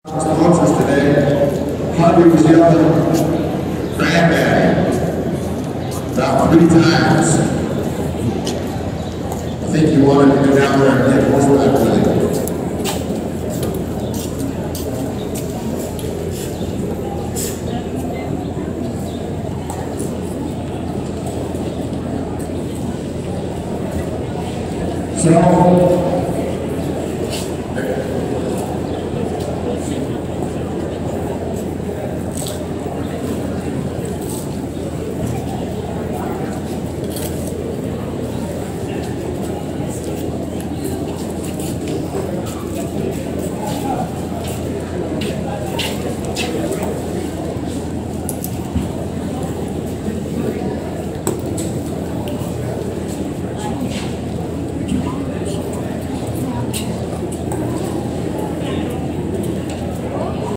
Sponsors today. Harvey was yelling, "Granddaddy," about 3 times. I think he wanted to go down there and get horseback with him. So,